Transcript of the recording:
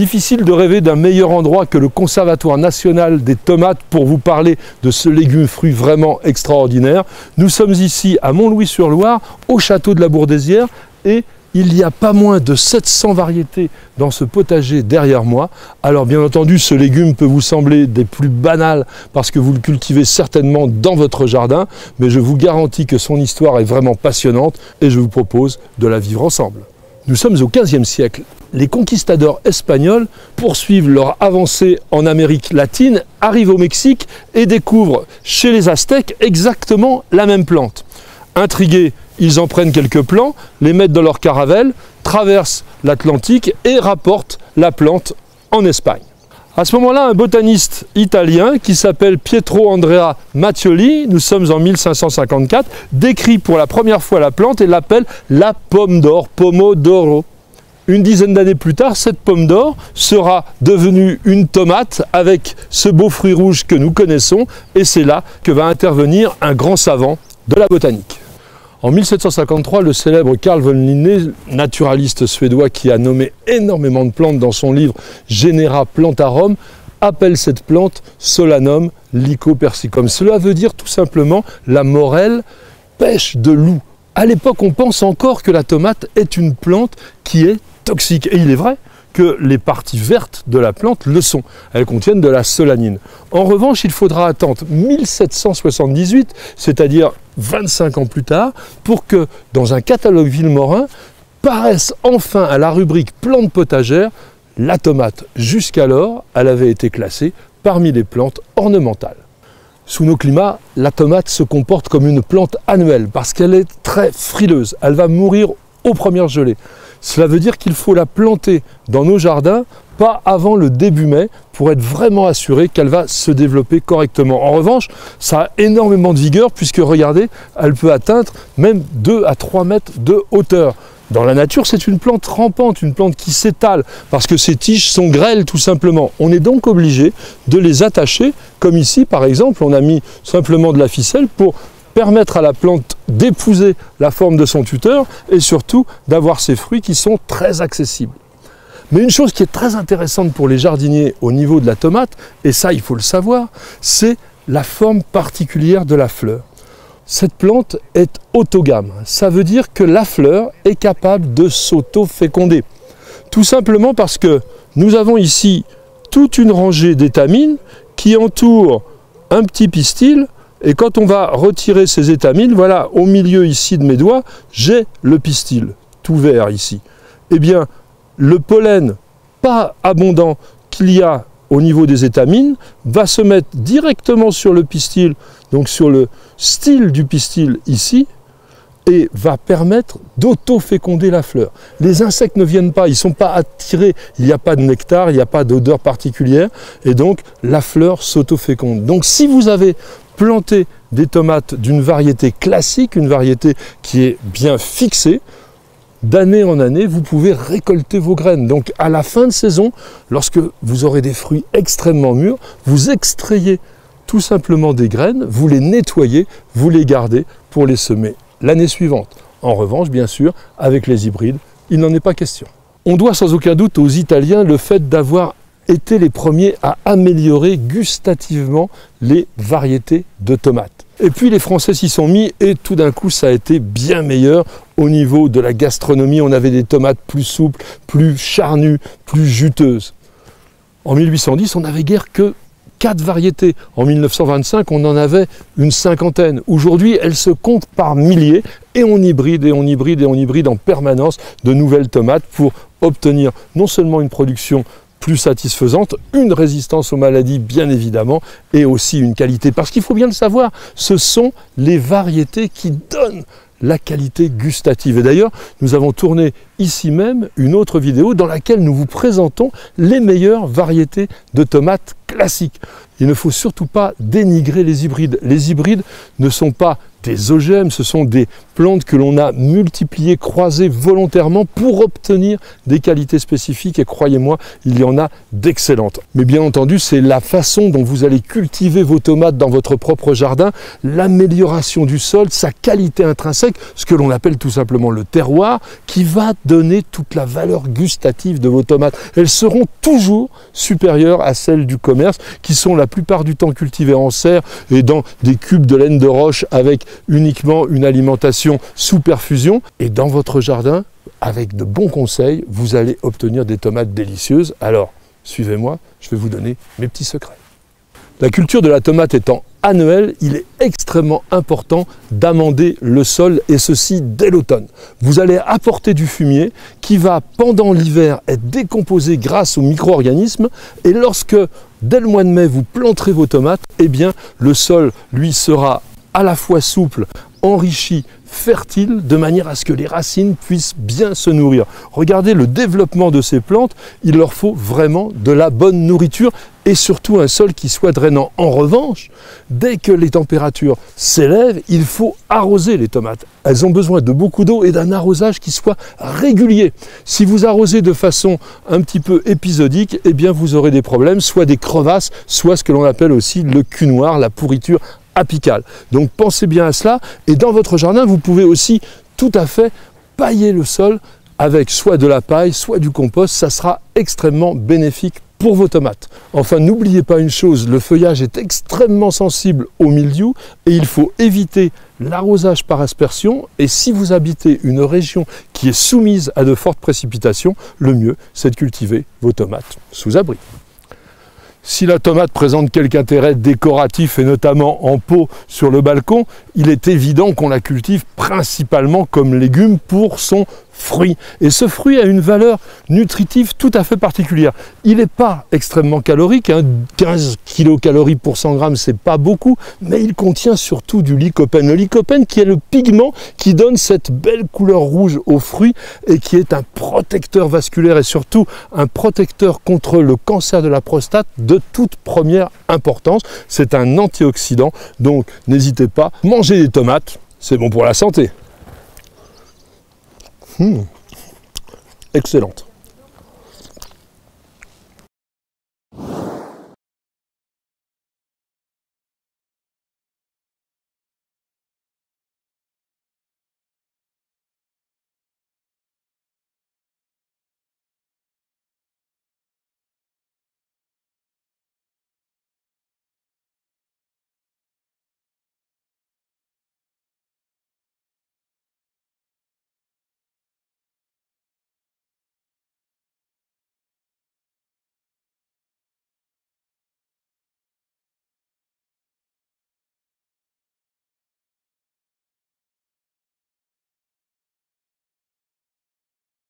Difficile de rêver d'un meilleur endroit que le Conservatoire national des tomates pour vous parler de ce légume-fruit vraiment extraordinaire. Nous sommes ici à Montlouis-sur-Loire, au château de la Bourdaissière, et il y a pas moins de 700 variétés dans ce potager derrière moi. Alors bien entendu, ce légume peut vous sembler des plus banals parce que vous le cultivez certainement dans votre jardin, mais je vous garantis que son histoire est vraiment passionnante et je vous propose de la vivre ensemble. Nous sommes au XVe siècle. Les conquistadors espagnols poursuivent leur avancée en Amérique latine, arrivent au Mexique et découvrent chez les Aztèques exactement la même plante. Intrigués, ils en prennent quelques plants, les mettent dans leur caravelle, traversent l'Atlantique et rapportent la plante en Espagne. À ce moment-là, un botaniste italien qui s'appelle Pietro Andrea Mattioli, nous sommes en 1554, décrit pour la première fois la plante et l'appelle la pomme d'or, Pomo d'oro. Une dizaine d'années plus tard, cette pomme d'or sera devenue une tomate avec ce beau fruit rouge que nous connaissons, et c'est là que va intervenir un grand savant de la botanique. En 1753, le célèbre Carl von Linné, naturaliste suédois qui a nommé énormément de plantes dans son livre Genera Plantarum, appelle cette plante Solanum lycopersicum. Cela veut dire tout simplement la morelle pêche de loup. À l'époque, on pense encore que la tomate est une plante qui est toxique. Et il est vrai que les parties vertes de la plante le sont. Elles contiennent de la solanine. En revanche, il faudra attendre 1778, c'est-à-dire 25 ans plus tard, pour que dans un catalogue Vilmorin paraisse enfin à la rubrique plantes potagères la tomate. Jusqu'alors, elle avait été classée parmi les plantes ornementales. Sous nos climats, la tomate se comporte comme une plante annuelle parce qu'elle est très frileuse. Elle va mourir aux premières gelées. Cela veut dire qu'il faut la planter dans nos jardins, pas avant le début mai, pour être vraiment assuré qu'elle va se développer correctement. En revanche, ça a énormément de vigueur puisque, regardez, elle peut atteindre même 2 à 3 mètres de hauteur. Dans la nature, c'est une plante rampante, une plante qui s'étale, parce que ses tiges sont grêles tout simplement. On est donc obligé de les attacher, comme ici par exemple, on a mis simplement de la ficelle pour permettre à la plante d'épouser la forme de son tuteur et surtout d'avoir ses fruits qui sont très accessibles. Mais une chose qui est très intéressante pour les jardiniers au niveau de la tomate, et ça il faut le savoir, c'est la forme particulière de la fleur. Cette plante est autogame, ça veut dire que la fleur est capable de s'auto-féconder. Tout simplement parce que nous avons ici toute une rangée d'étamines qui entourent un petit pistil. Et quand on va retirer ces étamines, voilà, au milieu ici de mes doigts, j'ai le pistil, tout vert ici. Eh bien, le pollen pas abondant qu'il y a au niveau des étamines va se mettre directement sur le pistil, donc sur le style du pistil ici, et va permettre d'auto-féconder la fleur. Les insectes ne viennent pas, ils ne sont pas attirés, il n'y a pas de nectar, il n'y a pas d'odeur particulière, et donc la fleur s'auto-féconde. Donc si vous avez planté des tomates d'une variété classique, une variété qui est bien fixée, d'année en année, vous pouvez récolter vos graines. Donc à la fin de saison, lorsque vous aurez des fruits extrêmement mûrs, vous extrayez tout simplement des graines, vous les nettoyez, vous les gardez pour les semer l'année suivante. En revanche, bien sûr, avec les hybrides, il n'en est pas question. On doit sans aucun doute aux Italiens le fait d'avoir été les premiers à améliorer gustativement les variétés de tomates. Et puis les Français s'y sont mis et tout d'un coup ça a été bien meilleur au niveau de la gastronomie. On avait des tomates plus souples, plus charnues, plus juteuses. En 1810, on n'avait guère que 4 variétés. En 1925, on en avait une cinquantaine. Aujourd'hui, elles se comptent par milliers et on hybride et on hybride et on hybride en permanence de nouvelles tomates pour obtenir non seulement une production plus satisfaisante, une résistance aux maladies bien évidemment, et aussi une qualité. Parce qu'il faut bien le savoir, ce sont les variétés qui donnent la qualité gustative. Et d'ailleurs, nous avons tourné ici même une autre vidéo dans laquelle nous vous présentons les meilleures variétés de tomates classiques. Il ne faut surtout pas dénigrer les hybrides. Les hybrides ne sont pas des OGM, ce sont des plantes que l'on a multipliées, croisées volontairement pour obtenir des qualités spécifiques et croyez-moi, il y en a d'excellentes. Mais bien entendu, c'est la façon dont vous allez cultiver vos tomates dans votre propre jardin, l'amélioration du sol, sa qualité intrinsèque, ce que l'on appelle tout simplement le terroir, qui va donner toute la valeur gustative de vos tomates. Elles seront toujours supérieures à celles du commerce, qui sont la plupart du temps cultivées en serre et dans des cubes de laine de roche avec uniquement une alimentation sous perfusion. Et dans votre jardin, avec de bons conseils, vous allez obtenir des tomates délicieuses. Alors, suivez-moi, je vais vous donner mes petits secrets. La culture de la tomate étant annuelle, il est extrêmement important d'amender le sol et ceci dès l'automne. Vous allez apporter du fumier qui va pendant l'hiver être décomposé grâce aux micro-organismes et lorsque dès le mois de mai vous planterez vos tomates, eh bien le sol lui sera à la fois souple, enrichi, fertile, de manière à ce que les racines puissent bien se nourrir. Regardez le développement de ces plantes, il leur faut vraiment de la bonne nourriture et surtout un sol qui soit drainant. En revanche, dès que les températures s'élèvent, il faut arroser les tomates. Elles ont besoin de beaucoup d'eau et d'un arrosage qui soit régulier. Si vous arrosez de façon un petit peu épisodique, eh bien vous aurez des problèmes, soit des crevasses, soit ce que l'on appelle aussi le cul noir, la pourriture apicale. Donc pensez bien à cela et dans votre jardin vous pouvez aussi tout à fait pailler le sol avec soit de la paille, soit du compost, ça sera extrêmement bénéfique pour vos tomates. Enfin, n'oubliez pas une chose, le feuillage est extrêmement sensible au mildiou et il faut éviter l'arrosage par aspersion et si vous habitez une région qui est soumise à de fortes précipitations, le mieux c'est de cultiver vos tomates sous abri. Si la tomate présente quelque intérêt décoratif et notamment en pot sur le balcon, il est évident qu'on la cultive principalement comme légume pour son fruit. Et ce fruit a une valeur nutritive tout à fait particulière. Il n'est pas extrêmement calorique, hein, 15 kilocalories pour 100 grammes, c'est pas beaucoup, mais il contient surtout du lycopène. Le lycopène qui est le pigment qui donne cette belle couleur rouge au fruit et qui est un protecteur vasculaire et surtout un protecteur contre le cancer de la prostate de toute première importance. C'est un antioxydant, donc n'hésitez pas, mangez des tomates, c'est bon pour la santé. Excellente.